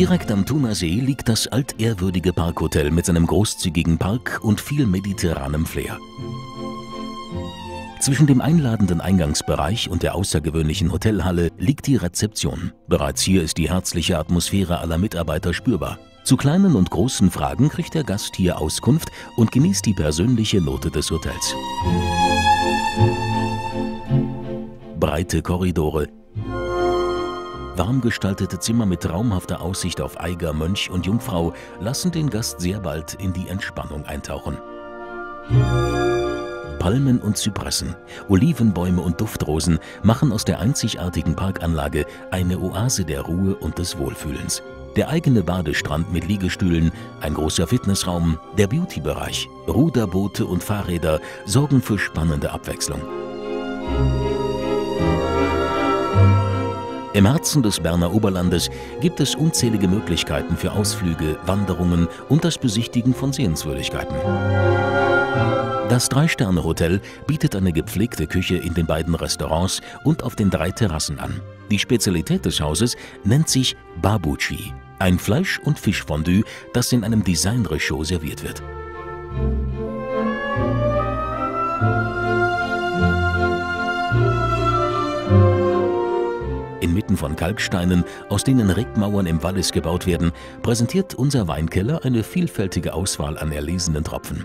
Direkt am Thunersee liegt das altehrwürdige Parkhotel mit seinem großzügigen Park und viel mediterranem Flair. Zwischen dem einladenden Eingangsbereich und der außergewöhnlichen Hotelhalle liegt die Rezeption. Bereits hier ist die herzliche Atmosphäre aller Mitarbeiter spürbar. Zu kleinen und großen Fragen kriegt der Gast hier Auskunft und genießt die persönliche Note des Hotels. Breite Korridore, warm gestaltete Zimmer mit traumhafter Aussicht auf Eiger, Mönch und Jungfrau lassen den Gast sehr bald in die Entspannung eintauchen. Palmen und Zypressen, Olivenbäume und Duftrosen machen aus der einzigartigen Parkanlage eine Oase der Ruhe und des Wohlfühlens. Der eigene Badestrand mit Liegestühlen, ein großer Fitnessraum, der Beauty-Bereich, Ruderboote und Fahrräder sorgen für spannende Abwechslung. Im Herzen des Berner Oberlandes gibt es unzählige Möglichkeiten für Ausflüge, Wanderungen und das Besichtigen von Sehenswürdigkeiten. Das 3-Sterne-Hotel bietet eine gepflegte Küche in den beiden Restaurants und auf den 3 Terrassen an. Die Spezialität des Hauses nennt sich Babuchi, ein Fleisch- und Fischfondue, das in einem Design-Rechaude serviert wird. Inmitten von Kalksteinen, aus denen Ringmauern im Wallis gebaut werden, präsentiert unser Weinkeller eine vielfältige Auswahl an erlesenen Tropfen.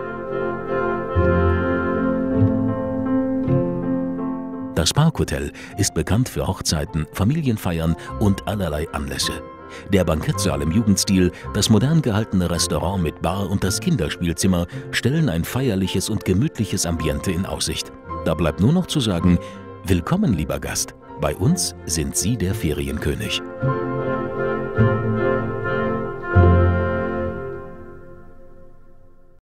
Das Parkhotel ist bekannt für Hochzeiten, Familienfeiern und allerlei Anlässe. Der Bankettsaal im Jugendstil, das modern gehaltene Restaurant mit Bar und das Kinderspielzimmer stellen ein feierliches und gemütliches Ambiente in Aussicht. Da bleibt nur noch zu sagen: Willkommen, lieber Gast. Bei uns sind Sie der Ferienkönig.